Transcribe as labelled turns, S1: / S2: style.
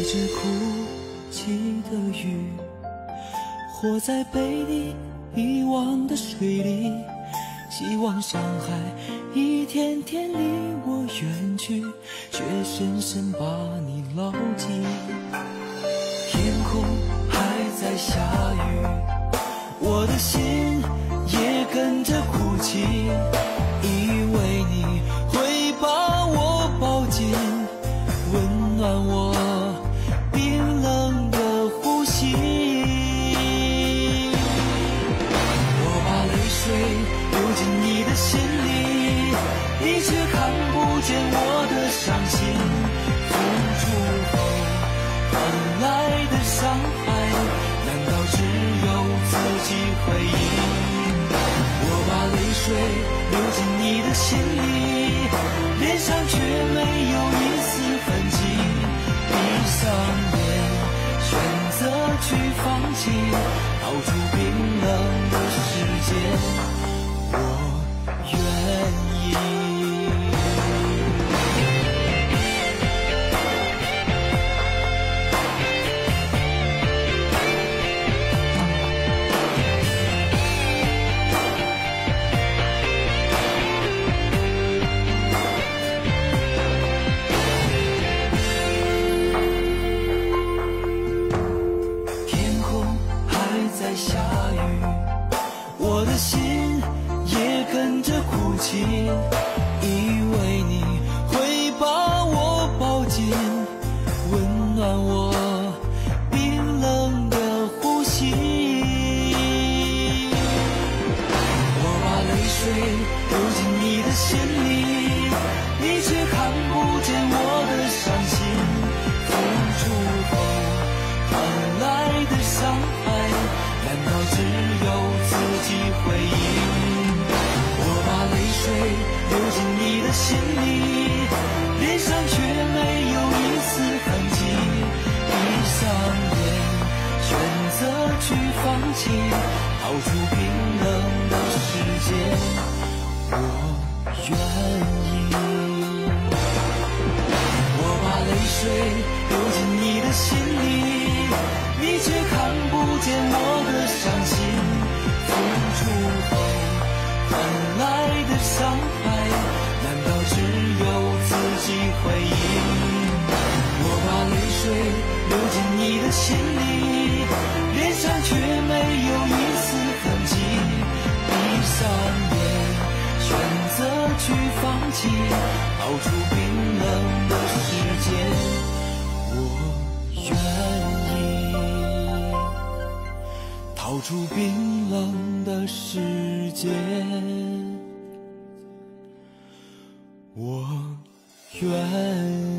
S1: 着哭泣的雨，活在被你遗忘的水里，希望伤害一天天离我远去，却深深把你牢记。天空还在下雨，我的心也跟着哭泣，以为你会把我抱紧，温暖我冰冷的呼吸。我把泪水流进你的心里，你却看不见我的伤心。付出后换来的伤害，难道只有自己回忆？我把泪水流进你的心里，脸上却没有一丝痕迹。闭上眼，选择去放弃，逃出冰冷的世界，我愿意。我的心也跟着哭泣，以为你会把我抱紧，温暖我冰冷的呼吸。我把泪水流进你的心里，你却看不见我的伤心。付出后换来的伤害，难道只有自己回忆？我把泪水流进你的心里，脸上却没有一丝痕迹。闭上眼，选择去放弃，逃出冰冷的世界，我愿意。我把泪水流进你的心里，你却看不见我的伤心。付出后换来的伤害，难道只有自己回忆？我把泪水流进你的心里，脸上却没有一丝痕迹。闭上眼，选择去放弃，逃出冰冷的世界，我愿意。逃出冰冷的世界，我愿意。